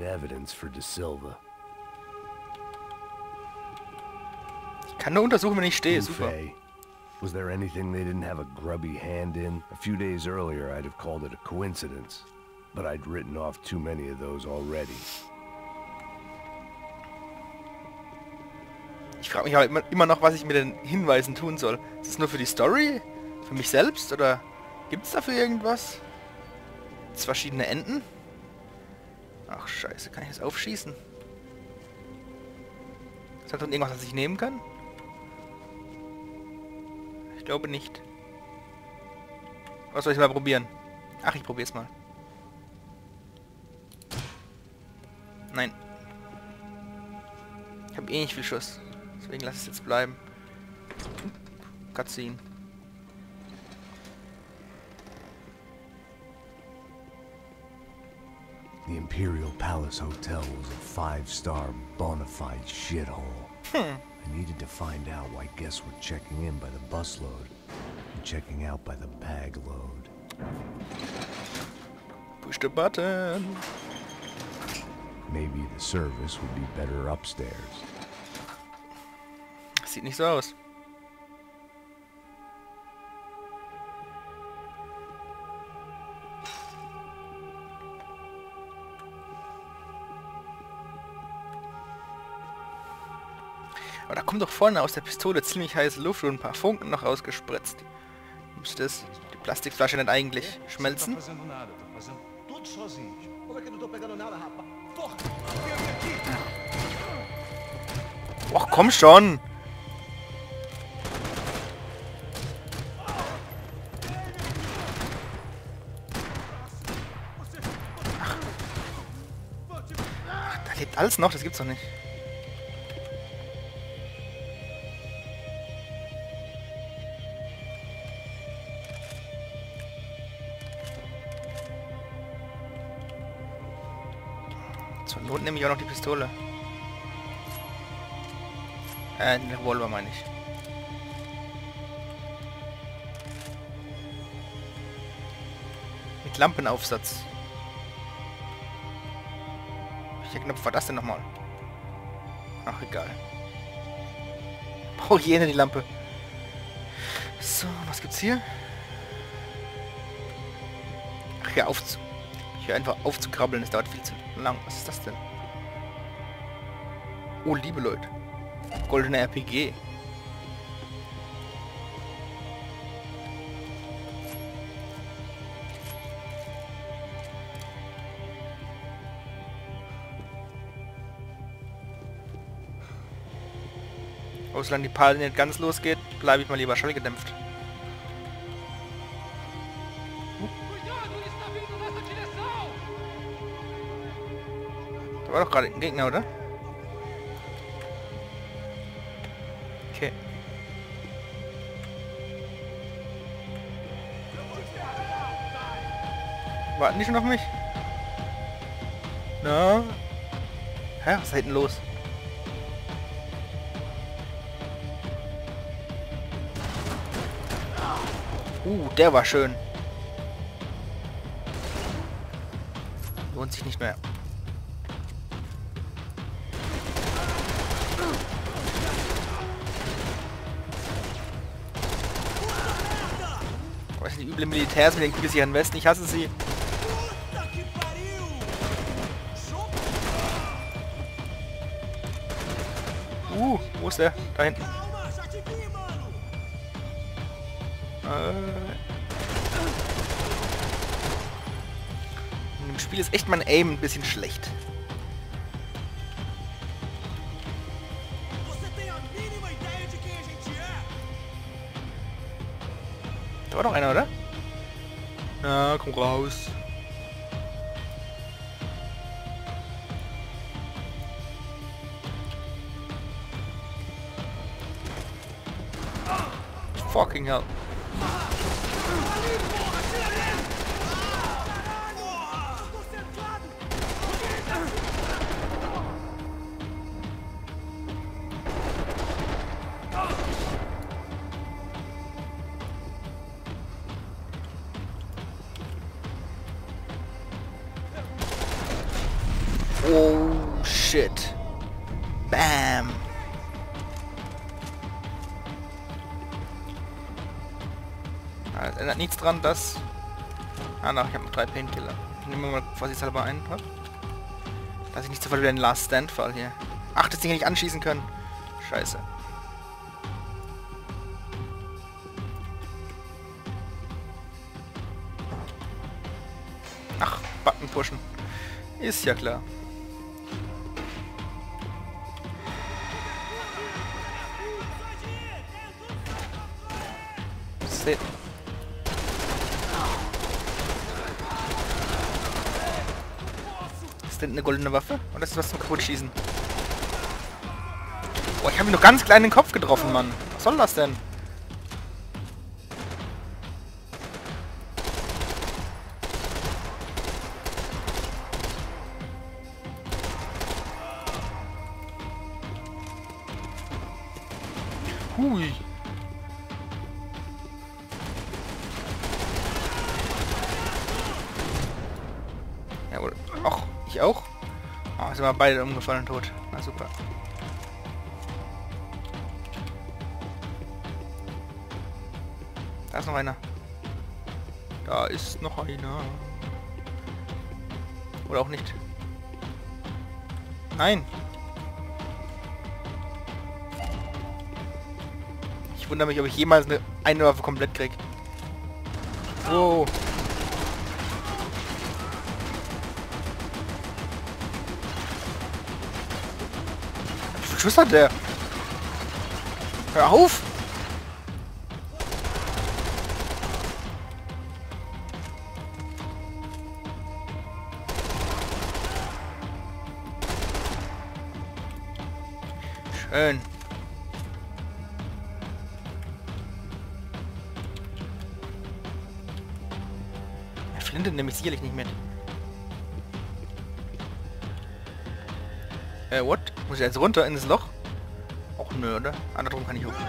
had evidence for De Silva. Ich kann nur untersuchen, wenn ich stehe. Super. Buffet. Was there anything they didn't have a grubby hand in? A few days earlier, I'd have called it a coincidence. But I'd written off too many of those already. Ich frage mich aber immer noch, was ich mit den Hinweisen tun soll. Ist es nur für die Story? Für mich selbst? Oder gibt es dafür irgendwas? Gibt's verschiedene Enden? Ach scheiße, kann ich das aufschießen? Ist da drin irgendwas, was ich nehmen kann? Ich glaube nicht. Was soll ich mal probieren? Ach, ich probiere es mal. Nein. Ich habe eh nicht viel Schuss. Deswegen lasse ich es jetzt bleiben. Cutscene. The Imperial Palace Hotel was a 5-star bona fide shithole. I needed to find out why guests were checking in by the busload and checking out by the bag load. Push the button. Maybe the service would be better upstairs. Sieht nicht so aus. Aber da kommt doch vorne aus der Pistole ziemlich heiße Luft und ein paar Funken noch rausgespritzt. Müsste das die Plastikflasche nicht eigentlich schmelzen? Och, komm schon! Ach, da lebt alles noch, das gibt's doch nicht. Zur Not nehme ich auch noch die Pistole. Den Revolver meine ich. Mit Lampenaufsatz. Welcher Knopf war das denn nochmal? Ach, egal. Brauche ich jene die Lampe. So, was gibt's hier? Ach, hier hier einfach aufzukrabbeln, das dauert viel zu lang. Was ist das denn? Oh, liebe Leute. Goldene RPG. Aber solange die Party nicht ganz losgeht, bleibe ich mal lieber schallgedämpft. Da war doch gerade ein Gegner, oder? Okay. Warten die schon auf mich? Na? Hä? Was ist da hinten los? Der war schön. Lohnt sich nicht mehr. Was sind die üble Militärs mit den kugelsicheren Westen? Ich hasse sie. Wo ist der? Da hinten. Im Spiel ist echt mein Aim ein bisschen schlecht. Da war doch einer, oder? Na, komm raus. Fucking hell. shit. Bam. Das ändert nichts dran, dass... Ah, noch, ich habe noch 3 Painkiller. Ich nehme mal vorsichtshalber einen. Dass ich nicht sofort wieder in den Last Stand fall hier. Ach, das Ding nicht anschießen können. Scheiße. Ach, Button pushen. Ist ja klar. Seht. Ist denn eine goldene Waffe? Oder ist das was zum Kaputtschießen? Boah, ich habe ihn nur ganz klein in den Kopf getroffen, Mann. Was soll das denn? Hui. Jawohl. Ach, ich auch? Oh, sind wir beide umgefallen tot. Na super. Da ist noch einer. Da ist noch einer. Oder auch nicht. Nein. Ich wundere mich, ob ich jemals eine Waffe komplett krieg. Wow. Wie viel Schuss hat der? Hör auf! Schön. Flinte nehme ich sicherlich nicht mit. What? Muss ich jetzt runter in das Loch? Och nö, oder? Ah, da drum kann ich hoch.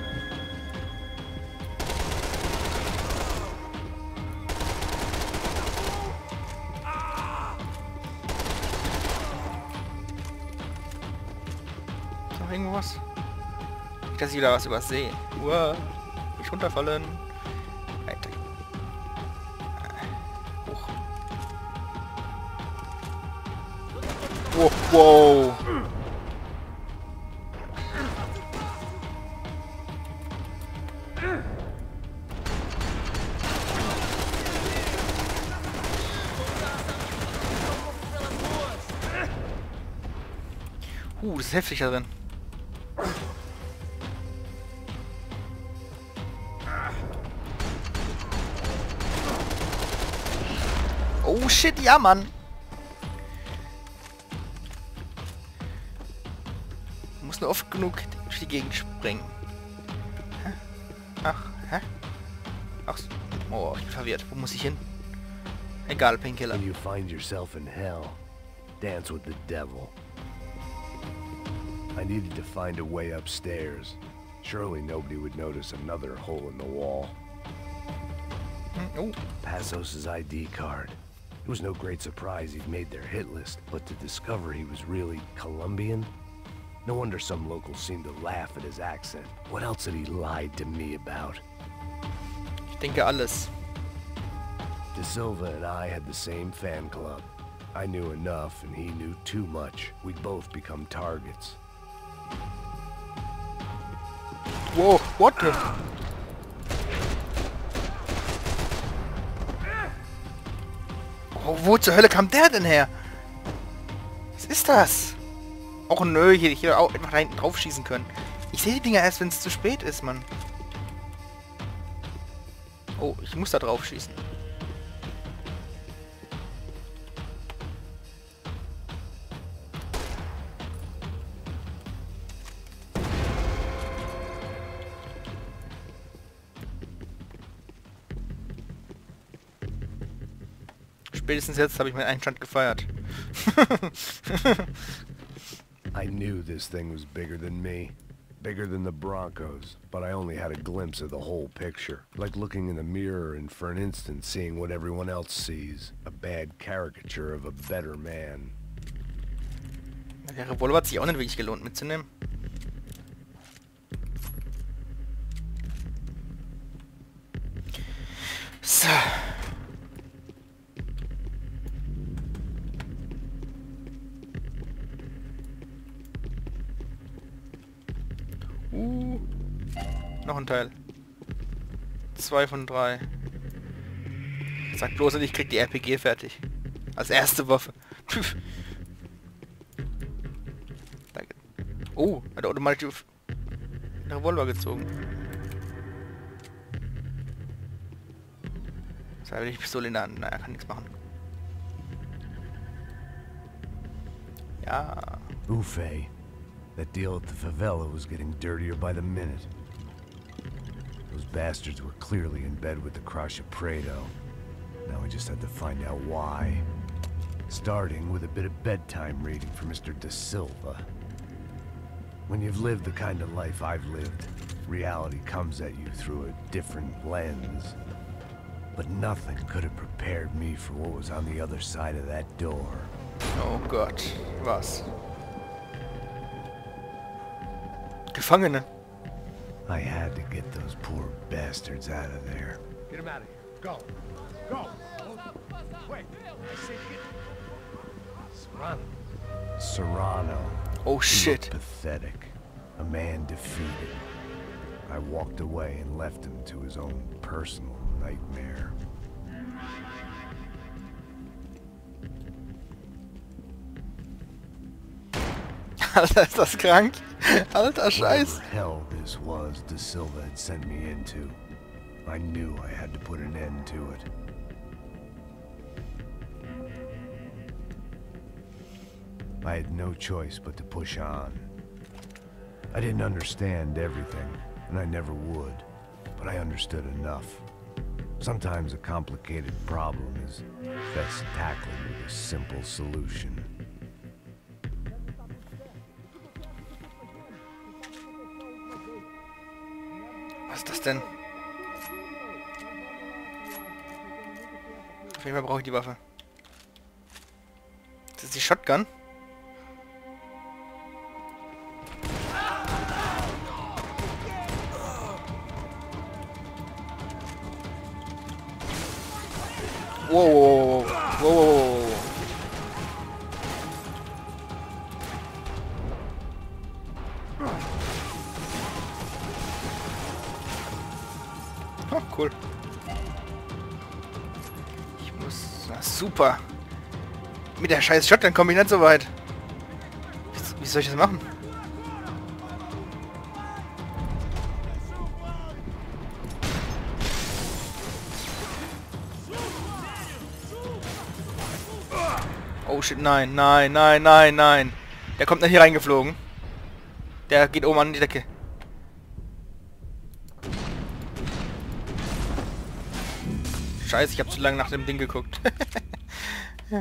Ist noch irgendwo was? Nicht, dass ich wieder was übersehe. Uah. Nicht runterfallen. Weiter. Hoch. Oh, wow. Das ist heftig da drin. Oh shit, ja Mann. Du musst nur oft genug durch die Gegend springen. Hä? Ach, hä? Ach, oh, ich bin verwirrt. Wo muss ich hin? Egal, Painkiller. When you find yourself in hell, dance with the devil. I needed to find a way upstairs. Surely nobody would notice another hole in the wall. Oh. Passos' ID card. It was no great surprise he'd made their hit list, but to discover he was really Colombian? No wonder some locals seemed to laugh at his accent. What else had he lied to me about? Ich denke alles. De Silva and I had the same fan club. I knew enough and he knew too much. We'd both become targets. Wow, what the? Oh, wo zur Hölle kam der denn her? Was ist das? Och nö, hier auch einfach da hinten drauf schießen können. Ich sehe die Dinger erst, wenn es zu spät ist, Mann. Oh, ich muss da drauf schießen. Spätestens jetzt habe ich meinen Einstand gefeiert. I knew this thing was bigger than me. Bigger than the Broncos, but I only had a glimpse of the whole picture. Like looking in the mirror and for an instant seeing what everyone else sees. A bad caricature of a better man. Der Revolver hat sich auch nicht wirklich gelohnt mitzunehmen. So. Noch ein Teil. 2 von 3. Sag bloß nicht, ich krieg die RPG fertig. Als erste Waffe. Danke. Oh, hat er automatisch den Revolver gezogen. So, habe ich die Pistole in der Hand. Naja, kann nichts machen. Ja. Ufe. That deal at the favela was getting dirtier by the minute. Those bastards were clearly in bed with the Crush of Prado. Now we just had to find out why. Starting with a bit of bedtime reading for Mr. Da Silva. When you've lived the kind of life I've lived, reality comes at you through a different lens. But nothing could have prepared me for what was on the other side of that door. Oh Gott, was? Gefangene. I had to get those poor bastards out of there. Get him out of here. Go. Go. Quick. I said get... Serrano. Serrano. Oh He shit. looked pathetic. A man defeated. I walked away and left him to his own personal nightmare. Alter, ist das krank? Alter, Scheiß. Whatever hell this was Da Silva had sent me into, I knew I had to put an end to it. I had no choice but to push on. I didn't understand everything, and I never would, but I understood enough. Sometimes a complicated problem is best tackled with a simple solution. Was ist das denn? Auf jeden Fall brauche ich die Waffe. Das ist die Shotgun. Wow, wow, wow, wow. Oh, cool. Ich muss... Na, super. Mit der scheiß Shotgun komme ich nicht so weit. Wie soll ich das machen? Oh shit, nein, nein, nein, nein, nein. Der kommt nach hier reingeflogen. Der geht oben an die Decke. Scheiße, ich habe zu lange nach dem Ding geguckt. Ja.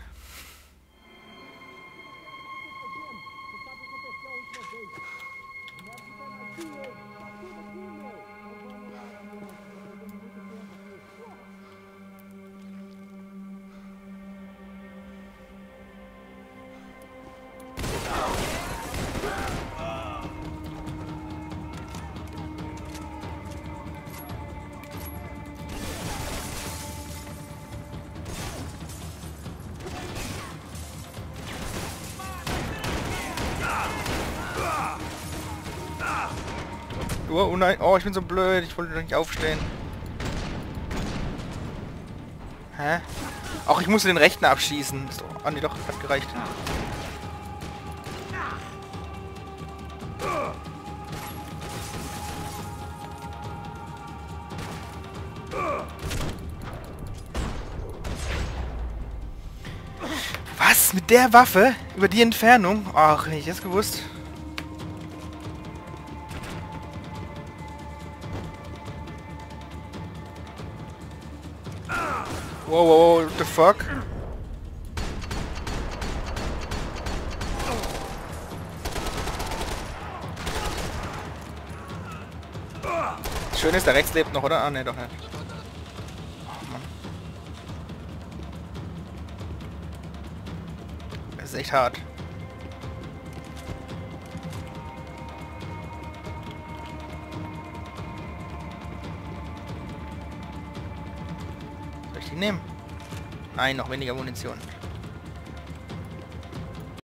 Oh nein, oh, ich bin so blöd, ich wollte doch nicht aufstehen. Hä? Ach, ich musste den rechten abschießen. Ist doch, ah, nee, doch, hat gereicht. Was? Mit der Waffe? Über die Entfernung? Ach, hätte ich das gewusst. Wow, wow, wow, what the fuck? Schön ist, der rechts lebt noch, oder? Ah, ne, doch nicht. Oh, Mann. Das ist echt hart. Die nehmen. Nein, noch weniger Munition.